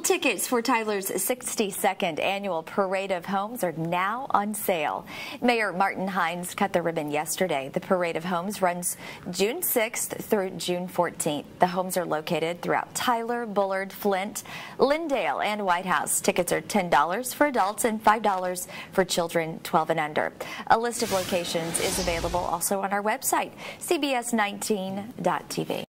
Tickets for Tyler's 62nd annual Parade of Homes are now on sale. Mayor Martin Hines cut the ribbon yesterday. The Parade of Homes runs June 6th through June 14th. The homes are located throughout Tyler, Bullard, Flint, Lindale, and White House. Tickets are $10 for adults and $5 for children 12 and under. A list of locations is available also on our website, cbs19.tv.